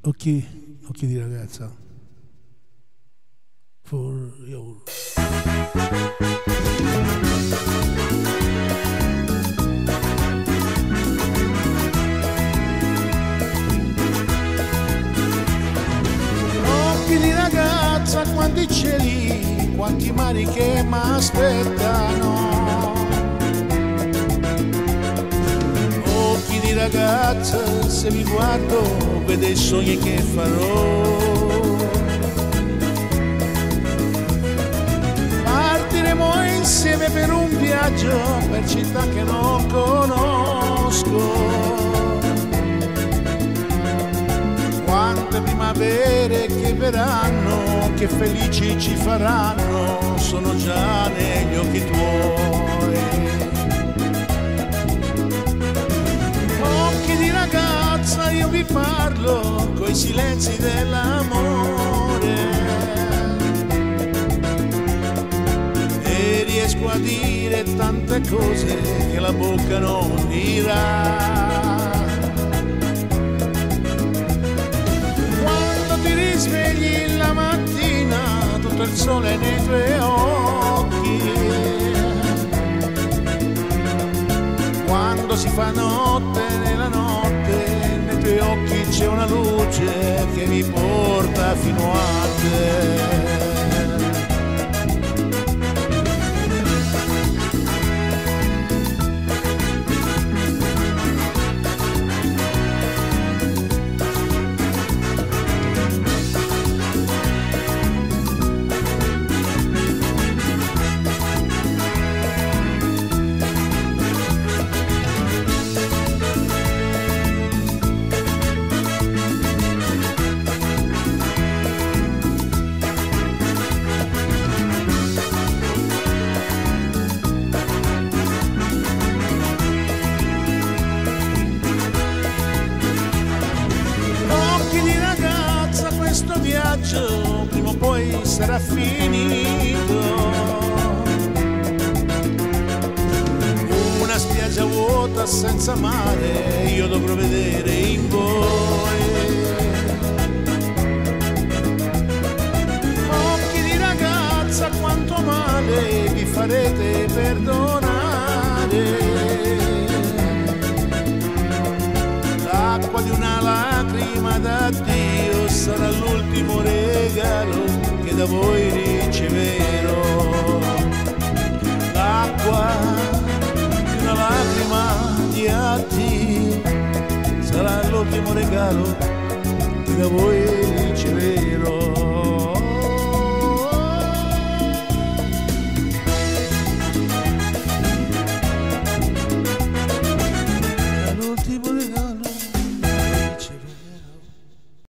Occhi di ragazza. For your... Occhi di ragazza, quanti cieli, quanti mari che mi aspettano. Occhi di ragazza, se mi guardo, vedo i sogni che farò. Partiremo insieme per un viaggio, per città che non conosco. Quante primavere che verranno, che felici ci faranno, sono già negli occhi tuoi. Occhi di ragazza, io vi parlo coi silenzi dell'amore e riesco a dire tante cose che la bocca non dirà. Svegli la mattina, tutto il sole nei tuoi occhi. Quando si fa notte, nella notte, nei tuoi occhi c'è una luce che mi porta fino a te. Questo viaggio prima o poi sarà finito. Una spiaggia vuota senza mare io dovrò vedere in voi. Occhi di ragazza, quanto male vi farete perdonare. L'acqua di una lacrima d'addio sarà l'ultimo regalo che da voi riceverò. L'acqua di una lacrima di addio sarà l'ultimo regalo che da voi riceverò.